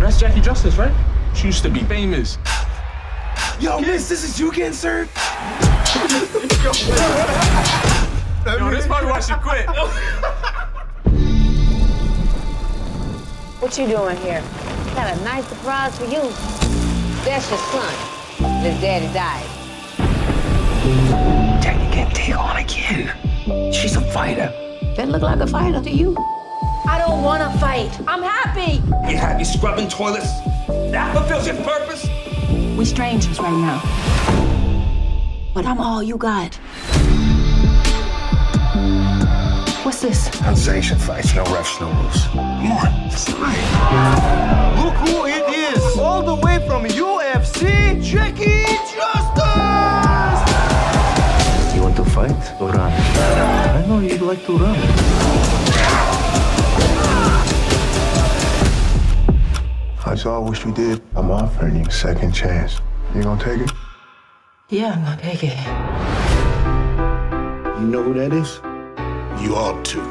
that's Jackie Justice, right? She used to be famous. Yo, miss, this is you getting served? Yo, this probably why she quit. What you doing here? Got a nice surprise for you. That's your son. His daddy died. Jackie can't take on again. She's a fighter. That look like a fighter to you? I don't want to fight. I'm happy. You happy scrubbing toilets? That fulfills your purpose? We strangers right now. But I'm all you got. What's this? Unsanctioned fights, no refs, no rules. Come on, it's the right. Look who it is! All the way from UFC, Jackie Justice! You want to fight or run? I know you'd like to run. That's all I wish we did. I'm offering you a second chance. You gonna take it? Yeah, I'm gonna take it. You know who that is? You ought to.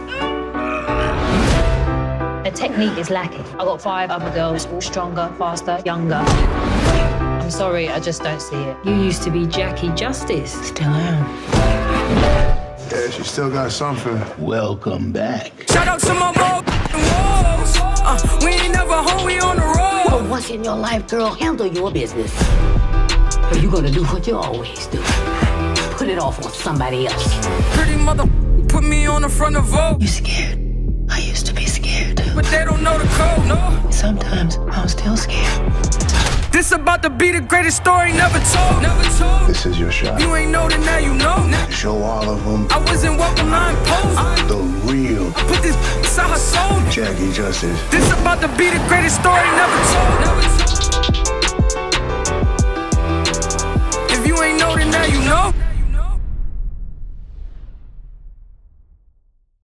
The technique is lacking. I got 5 other girls, all stronger, faster, younger. I'm sorry, I just don't see it. You used to be Jackie Justice. Still am. Yeah, she still got something. Welcome back. Shout out to my walls. We ain't never home, we on the road. For once in your life, girl, handle your business. Or you gonna do what you always do. Put it off on somebody else. Pretty mother put me on the front of Vogue. You scared? I used to be scared too. But they don't know the code, no. Sometimes I'm still scared. This about to be the greatest story never told. Never told. This is your shot. You ain't know, then now you know. Show all of them I wasn't welcome, I imposed. the real I put this inside her soul. Jackie Justice. This about to be the greatest story never told. Never told. If you ain't know, then now you know.